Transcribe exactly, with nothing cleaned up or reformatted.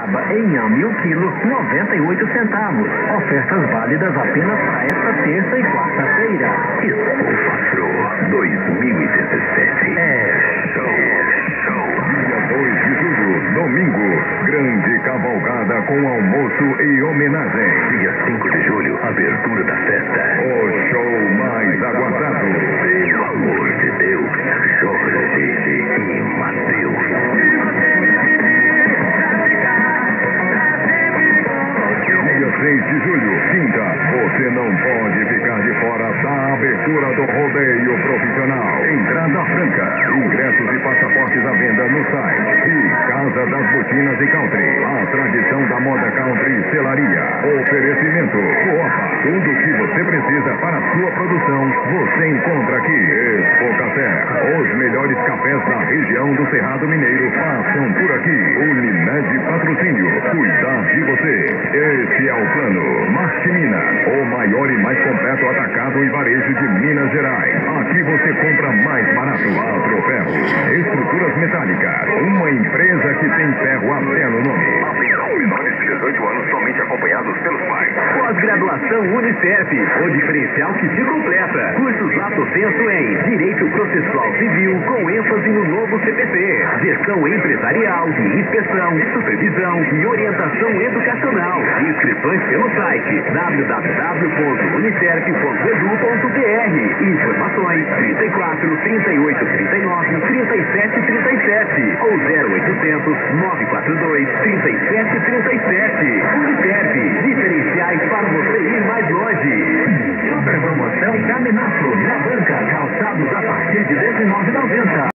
jabuticaba em inhame o quilo, noventa e oito centavos. Ofertas válidas apenas para esta terça e quarta-feira. Espofafro dois mil e dezessete. É show. Dia dois de julho, domingo, grande cavalgada com almoço e homenagem. Dia cinco de julho, abertura da festa. O show mais aguardado. Pelo amor de Deus, Jorge e Matheus. Dia seis de julho, quinta, você não pode ficar de fora da abertura do rodeio profissional. Entrada franca, ingressos e passaportes à venda no site e Casa das Botinas e Country, a tradição da moda country e selaria. Oferecimento, Coapa, tudo o que você precisa para a sua produção, você encontra aqui. Expo Café, os melhores cafés da região do Cerrado Mineiro passam por aqui. Unimed Patrocínio, cuidar de você. Esse é o plano. Martimina, o maior e mais completo atacado e varejo de Minas Gerais. Aqui você compra mais barato. Agroferro, estruturas metálicas, uma empresa que tem ferro até no nome. Atenção, menores de dezoito anos somente acompanhados pelos pais. Pós-graduação Unicef, o diferencial que te completa. Cursos lato sensu em Direito Processual Civil com ênfase no novo C P C, Gestão Empresarial, Inspeção, Supervisão e Orientação Educacional. Inscrições pelo site w w w ponto unicef ponto edu ponto b r. Informações trinta e quatro, trinta e oito, trinta e nove, trinta e sete, trinta e sete ou zero oitocentos, nove quatro dois, trinta e sete, trinta e sete. Unicef, diferenciais para você ir mais longe. Super promoção Caminafro na banca, calçados a partir de dezenove e noventa.